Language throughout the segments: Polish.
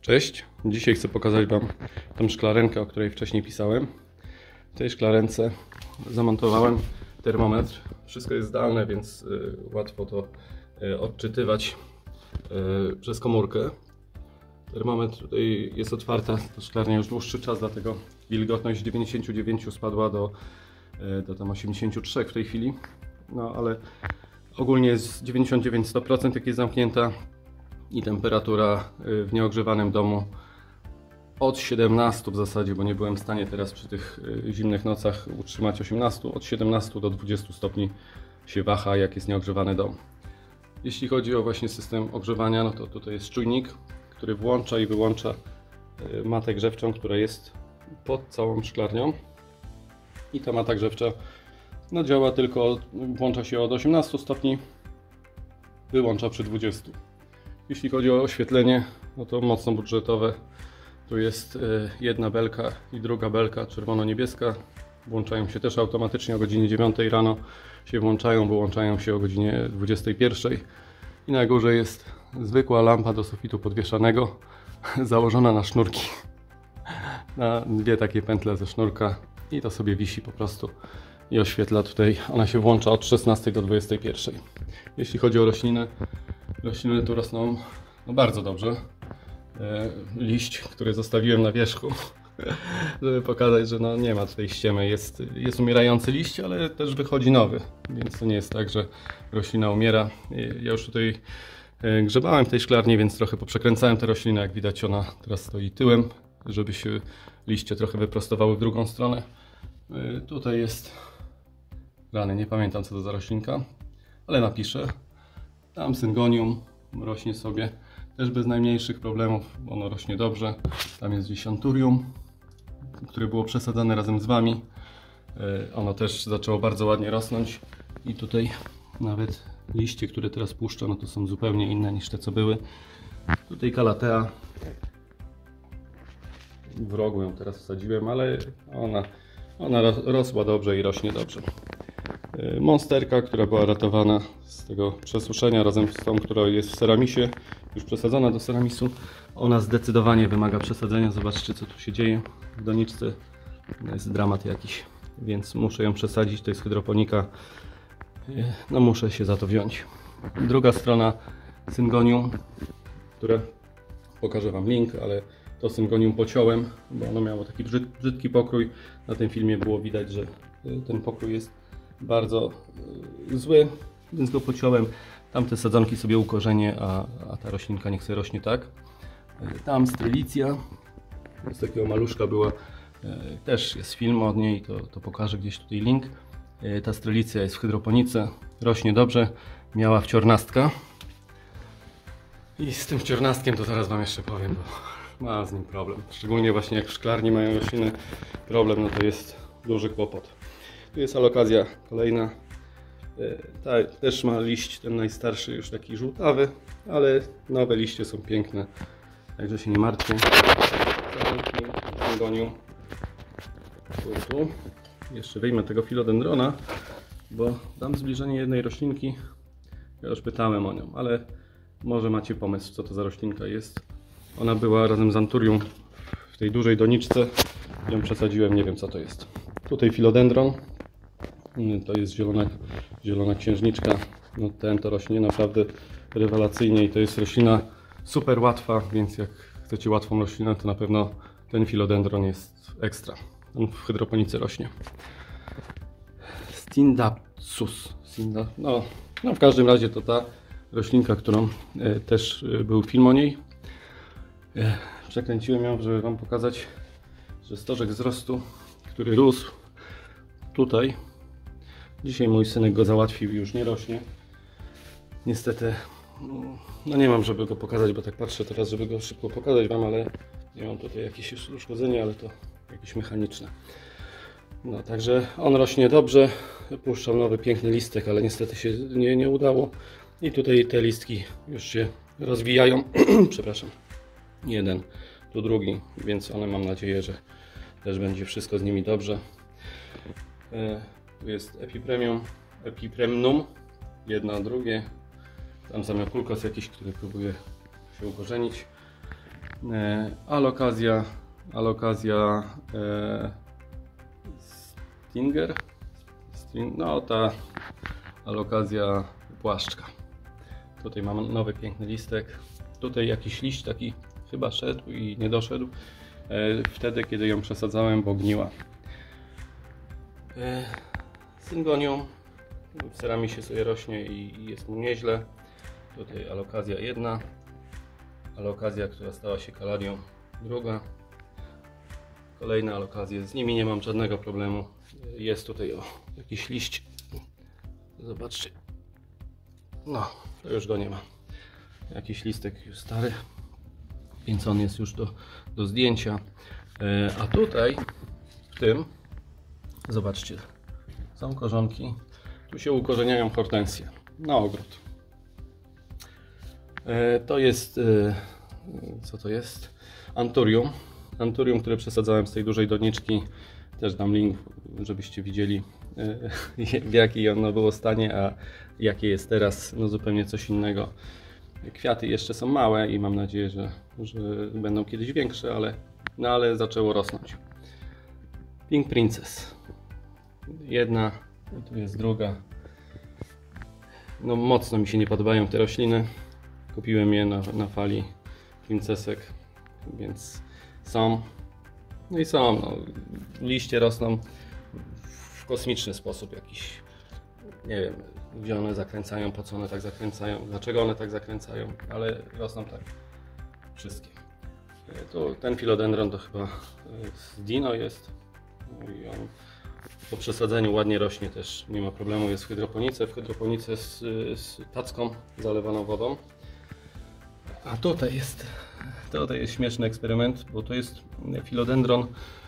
Cześć, dzisiaj chcę pokazać Wam tą szklarenkę, o której wcześniej pisałem. W tej szklarence zamontowałem termometr. Wszystko jest zdalne, więc łatwo to odczytywać przez komórkę. Termometr tutaj jest otwarta, to szklarnia już dłuższy czas, dlatego wilgotność z 99 spadła do tam 83 w tej chwili. No ale ogólnie jest 99-100% jak jest zamknięta i temperatura w nieogrzewanym domu od 17 w zasadzie, bo nie byłem w stanie teraz przy tych zimnych nocach utrzymać 18, od 17 do 20 stopni się waha, jak jest nieogrzewany dom. Jeśli chodzi o właśnie system ogrzewania, no to tutaj jest czujnik, który włącza i wyłącza matę grzewczą, która jest pod całą szklarnią. I ta mata grzewcza no, działa tylko, włącza się od 18 stopni, wyłącza przy 20. Jeśli chodzi o oświetlenie, no to mocno budżetowe. Tu jest jedna belka i druga belka czerwono-niebieska. Włączają się też automatycznie o godzinie 9 rano. Się włączają, wyłączają się o godzinie 21. I na górze jest zwykła lampa do sufitu podwieszanego, założona na sznurki. Na dwie takie pętle ze sznurka i to sobie wisi po prostu i oświetla tutaj. Ona się włącza od 16 do 21. Jeśli chodzi o rośliny, rośliny tu rosną no bardzo dobrze. Liść, który zostawiłem na wierzchu, żeby pokazać, że no nie ma tutaj ściemy. Jest umierający liść, ale też wychodzi nowy, więc to nie jest tak, że roślina umiera. Ja już tutaj grzebałem w tej szklarni, więc trochę poprzekręcałem tę roślinę. Jak widać, ona teraz stoi tyłem, żeby się liście trochę wyprostowały w drugą stronę. Tutaj jest rany, nie pamiętam co to za roślinka, ale napiszę. Tam syngonium rośnie sobie też bez najmniejszych problemów, ono rośnie dobrze. Tam jest gdzieś anturium, które było przesadzane razem z wami. Ono też zaczęło bardzo ładnie rosnąć i tutaj nawet liście, które teraz puszczę, no to są zupełnie inne niż te co były. Tutaj kalatea, w rogu ją teraz wsadziłem, ale ona rosła dobrze i rośnie dobrze. Monsterka, która była ratowana z tego przesuszenia razem z tą, która jest w ceramisie, już przesadzona do ceramisu. Ona zdecydowanie wymaga przesadzenia. Zobaczcie co tu się dzieje w doniczce. Jest dramat jakiś, więc muszę ją przesadzić. To jest hydroponika. No muszę się za to wziąć. Druga strona syngonium, które pokażę wam link, ale to syngonium pociąłem, bo ono miało taki brzydki pokrój. Na tym filmie było widać, że ten pokrój jest bardzo zły, więc go pociąłem. Tamte sadzonki sobie ukorzenię, a ta roślinka niech sobie rośnie tak. Tam strelicja, z takiego maluszka była, też jest film od niej, to pokażę gdzieś tutaj link. Ta strelicja jest w hydroponice, rośnie dobrze, miała wciornastka. I z tym wciornastkiem to zaraz wam jeszcze powiem, bo mam z nim problem. Szczególnie właśnie jak w szklarni mają rośliny problem, no to jest duży kłopot. Tu jest alokazja kolejna. Ta też ma liść, ten najstarszy już taki żółtawy, ale nowe liście są piękne, także się nie martwię. Syngonium. Tu. Jeszcze wyjmę tego filodendrona, bo dam zbliżenie jednej roślinki. Ja już pytałem o nią, ale może macie pomysł, co to za roślinka jest. Ona była razem z anturium w tej dużej doniczce. Ją przesadziłem, nie wiem co to jest. Tutaj filodendron. To jest zielona księżniczka. No, to rośnie naprawdę rewelacyjnie i to jest roślina super łatwa, więc jak chcecie łatwą roślinę, to na pewno ten filodendron jest ekstra. On w hydroponice rośnie. Stindapsus. No w każdym razie to ta roślinka, którą też był film o niej. Przekręciłem ją, żeby wam pokazać, że stożek wzrostu, który rósł tutaj. Dzisiaj mój synek go załatwił i już nie rośnie. Niestety, no nie mam, żeby go pokazać, bo tak patrzę teraz, żeby go szybko pokazać wam, ale nie mam tutaj jakieś uszkodzenie, ale to jakieś mechaniczne. No także on rośnie dobrze, puszczam nowy piękny listek, ale niestety się nie udało. I tutaj te listki już się rozwijają, przepraszam, jeden, tu drugi, więc one mam nadzieję, że też będzie wszystko z nimi dobrze. Tu jest epipremnum, drugie. Tam zamiokulkos jakiś, który próbuje się ukorzenić. Alokazja Stinger, no ta alokazja płaszczka. Tutaj mam nowy piękny listek. Tutaj jakiś liść taki chyba szedł i nie doszedł wtedy, kiedy ją przesadzałem, bo gniła. Syngonium w ceramisie sobie rośnie i jest mu nieźle. Tutaj alokazja jedna, alokazja, która stała się kaladią druga, kolejne alokazje, z nimi nie mam żadnego problemu. Jest tutaj jakiś liść, zobaczcie, no to już go nie ma, jakiś listek już stary, więc on jest już do zdjęcia. A tutaj w tym, zobaczcie, są korzonki, tu się ukorzeniają hortensje na ogród. To jest, co to jest? Anturium. Anturium, które przesadzałem z tej dużej doniczki. Też dam link, żebyście widzieli, w jakiej ono było stanie, a jakie jest teraz. No zupełnie coś innego. Kwiaty jeszcze są małe i mam nadzieję, że będą kiedyś większe, ale zaczęło rosnąć. Pink Princess. Jedna, i tu jest druga. No mocno mi się nie podobają te rośliny. Kupiłem je na fali princesek, więc są. No i są. No, liście rosną w kosmiczny sposób jakiś. Nie wiem, gdzie one zakręcają, po co one tak zakręcają, dlaczego one tak zakręcają, ale rosną tak wszystkie. Tu ten filodendron to chyba z Dino jest. No i on po przesadzeniu ładnie rośnie też, nie ma problemu, jest w hydroponice. W hydroponice z tacką zalewaną wodą. A tutaj jest śmieszny eksperyment, bo to jest filodendron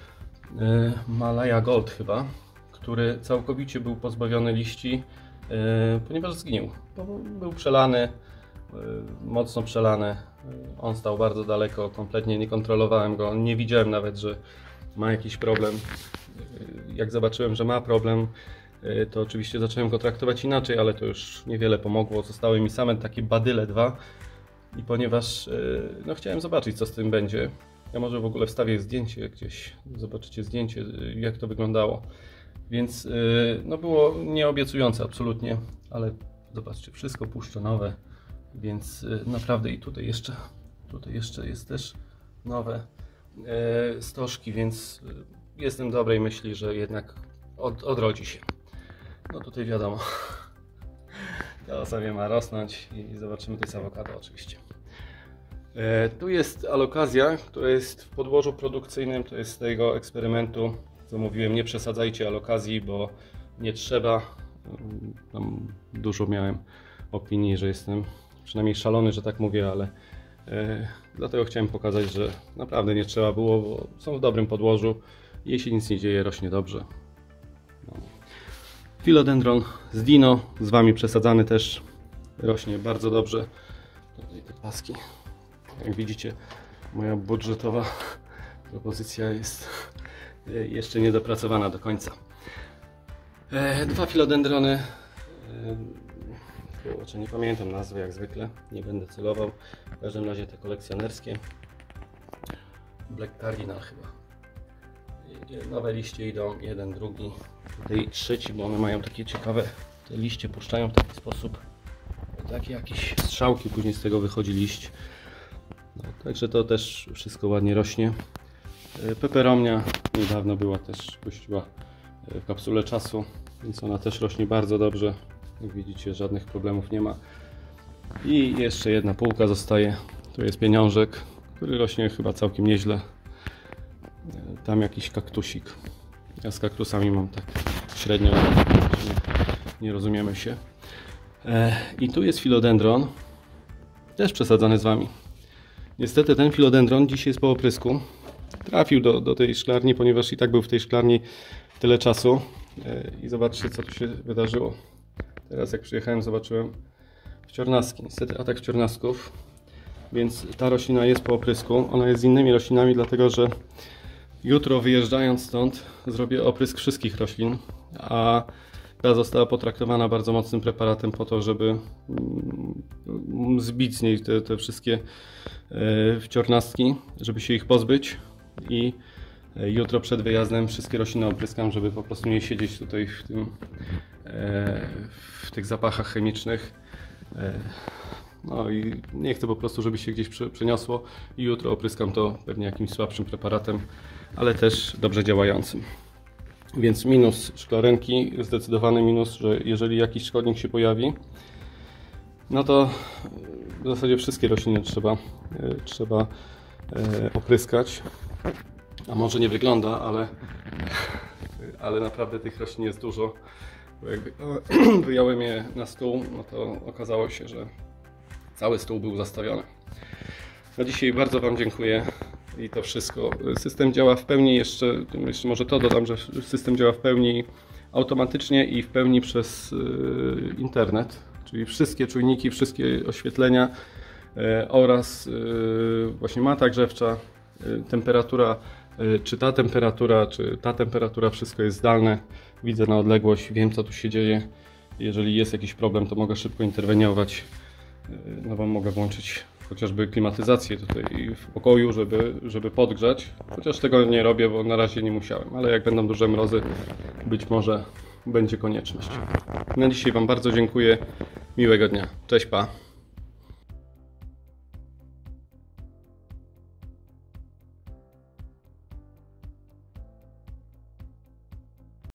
Malaya Gold chyba, który całkowicie był pozbawiony liści, ponieważ zgnił. Był przelany, mocno przelany. On stał bardzo daleko, kompletnie nie kontrolowałem go, nie widziałem nawet, że ma jakiś problem. Jak zobaczyłem, że ma problem, to oczywiście zacząłem go traktować inaczej, ale to już niewiele pomogło. Zostały mi same takie badyle dwa. I ponieważ no, chciałem zobaczyć, co z tym będzie, ja może w ogóle wstawię zdjęcie gdzieś, zobaczycie zdjęcie, jak to wyglądało. Więc no, było nieobiecujące absolutnie, ale zobaczcie, wszystko puszczonowe, więc naprawdę i tutaj jeszcze jest też nowe stożki, więc jestem dobrej myśli, że jednak odrodzi się. No tutaj wiadomo. To sobie ma rosnąć i zobaczymy, to jest awokado oczywiście. Tu jest alokazja, która jest w podłożu produkcyjnym, to jest z tego eksperymentu, co mówiłem, nie przesadzajcie alokazji, bo nie trzeba. Tam dużo miałem opinii, że jestem przynajmniej szalony, że tak mówię, ale dlatego chciałem pokazać, że naprawdę nie trzeba było, bo są w dobrym podłożu. Jeśli nic nie dzieje, rośnie dobrze. No. Filodendron z Dino, z Wami przesadzany też, rośnie bardzo dobrze. Tutaj te paski, jak widzicie, moja budżetowa propozycja jest jeszcze niedopracowana do końca. Dwa filodendrony, kurczę, nie pamiętam nazwy jak zwykle, nie będę celował. W każdym razie te kolekcjonerskie. Black Cardinal chyba. Nowe liście idą, jeden, drugi, tutaj trzeci, bo one mają takie ciekawe, te liście puszczają w taki sposób, takie jakieś strzałki, później z tego wychodzi liść. No, także to też wszystko ładnie rośnie. Peperomnia niedawno była też, puściła w kapsule czasu, więc ona też rośnie bardzo dobrze. Jak widzicie, żadnych problemów nie ma. I jeszcze jedna półka zostaje. Tu jest pieniążek, który rośnie chyba całkiem nieźle. Tam jakiś kaktusik. Ja z kaktusami mam tak średnio, nie rozumiemy się. I tu jest filodendron, też przesadzany z Wami. Niestety ten filodendron dzisiaj jest po oprysku. Trafił do tej szklarni, ponieważ i tak był w tej szklarni tyle czasu. I zobaczcie, co tu się wydarzyło. Teraz jak przyjechałem, zobaczyłem wciornaski. Niestety atak wciornasków. Więc ta roślina jest po oprysku. Ona jest z innymi roślinami, dlatego że jutro wyjeżdżając stąd zrobię oprysk wszystkich roślin, a ta została potraktowana bardzo mocnym preparatem po to, żeby zbić z niej te wszystkie wciornastki, żeby się ich pozbyć i jutro przed wyjazdem wszystkie rośliny opryskam, żeby po prostu nie siedzieć tutaj w tych zapachach chemicznych. No i nie chcę po prostu, żeby się gdzieś przeniosło i jutro opryskam to pewnie jakimś słabszym preparatem, ale też dobrze działającym. Więc minus szklarenki, zdecydowany minus, że jeżeli jakiś szkodnik się pojawi, no to w zasadzie wszystkie rośliny trzeba opryskać. A może nie wygląda, ale naprawdę tych roślin jest dużo. Bo jak wyjąłem je na stół, no to okazało się, że cały stół był zastawiony. Na dzisiaj bardzo Wam dziękuję i to wszystko. System działa w pełni, jeszcze może to dodam, że system działa w pełni automatycznie i w pełni przez internet, czyli wszystkie czujniki, wszystkie oświetlenia oraz właśnie mata grzewcza, temperatura, czy ta temperatura, wszystko jest zdalne. Widzę na odległość, wiem co tu się dzieje. Jeżeli jest jakiś problem, to mogę szybko interweniować. No bo mogę włączyć chociażby klimatyzację tutaj w pokoju, żeby podgrzać. Chociaż tego nie robię, bo na razie nie musiałem, ale jak będą duże mrozy, być może będzie konieczność. Na dzisiaj Wam bardzo dziękuję. Miłego dnia. Cześć, pa.